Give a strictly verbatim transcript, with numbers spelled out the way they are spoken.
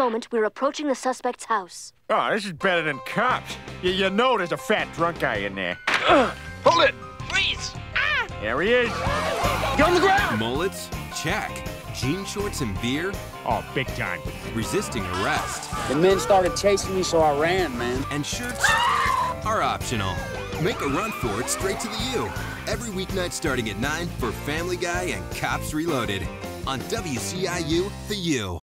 moment, we're approaching the suspect's house. Oh, this is better than cops. You, you know there's a fat drunk guy in there. Ugh, hold it! Freeze! Ah! There he is. Get on the ground! Mullets? Check. Jean shorts and beer? Oh, big time. Resisting arrest? The men started chasing me, so I ran, man. And shirts are optional. Make a run for it straight to the U. Every weeknight starting at nine for Family Guy and Cops Reloaded on W C I U, The U.